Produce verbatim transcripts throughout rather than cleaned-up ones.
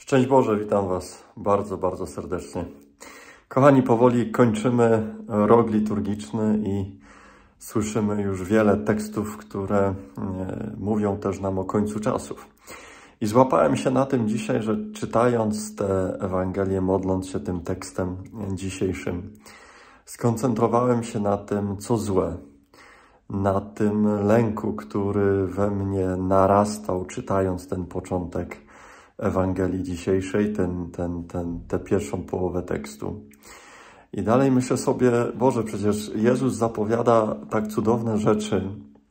Szczęść Boże, witam Was bardzo, bardzo serdecznie. Kochani, powoli kończymy rok liturgiczny i słyszymy już wiele tekstów, które mówią też nam o końcu czasów. I złapałem się na tym dzisiaj, że czytając tę Ewangelię, modląc się tym tekstem dzisiejszym, skoncentrowałem się na tym, co złe, na tym lęku, który we mnie narastał, czytając ten początek Ewangelii dzisiejszej, ten, ten, ten, tę pierwszą połowę tekstu. I dalej myślę sobie, Boże, przecież Jezus zapowiada tak cudowne rzeczy,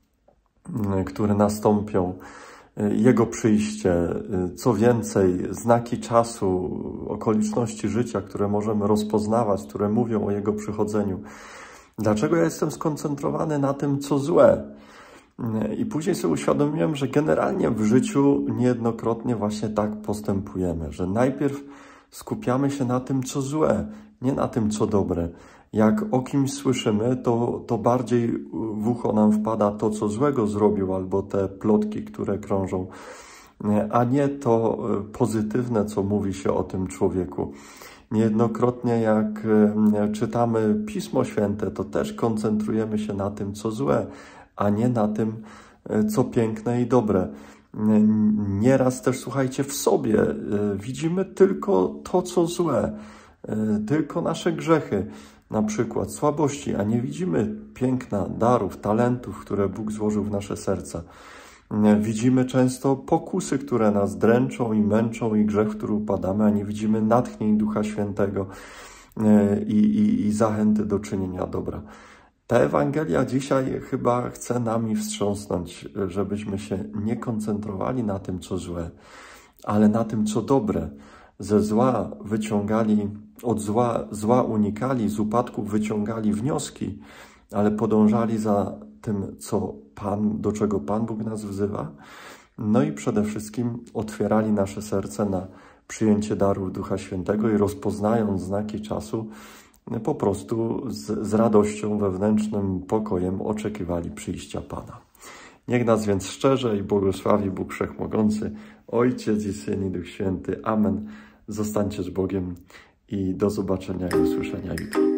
które nastąpią. Jego przyjście, co więcej, znaki czasu, okoliczności życia, które możemy rozpoznawać, które mówią o Jego przychodzeniu. Dlaczego ja jestem skoncentrowany na tym, co złe? I później sobie uświadomiłem, że generalnie w życiu niejednokrotnie właśnie tak postępujemy, że najpierw skupiamy się na tym, co złe, nie na tym, co dobre. Jak o kimś słyszymy, to, to bardziej w ucho nam wpada to, co złego zrobił, albo te plotki, które krążą, a nie to pozytywne, co mówi się o tym człowieku. Niejednokrotnie jak czytamy Pismo Święte, to też koncentrujemy się na tym, co złe, a nie na tym, co piękne i dobre. Nieraz też, słuchajcie, w sobie widzimy tylko to, co złe, tylko nasze grzechy, na przykład słabości, a nie widzimy piękna, darów, talentów, które Bóg złożył w nasze serca. Widzimy często pokusy, które nas dręczą i męczą i grzech, w który upadamy, a nie widzimy natchnień Ducha Świętego i, i, i zachęty do czynienia dobra. Ta Ewangelia dzisiaj chyba chce nami wstrząsnąć, żebyśmy się nie koncentrowali na tym, co złe, ale na tym, co dobre. Ze zła wyciągali, od zła, zła unikali, z upadków wyciągali wnioski, ale podążali za tym, co Pan, do czego Pan Bóg nas wzywa. No i przede wszystkim otwierali nasze serce na przyjęcie darów Ducha Świętego i rozpoznając znaki czasu, po prostu z, z radością, wewnętrznym pokojem oczekiwali przyjścia Pana. Niech nas więc szczerze i błogosławi Bóg Wszechmogący, Ojciec i Syn i Duch Święty. Amen. Zostańcie z Bogiem i do zobaczenia i usłyszenia jutro.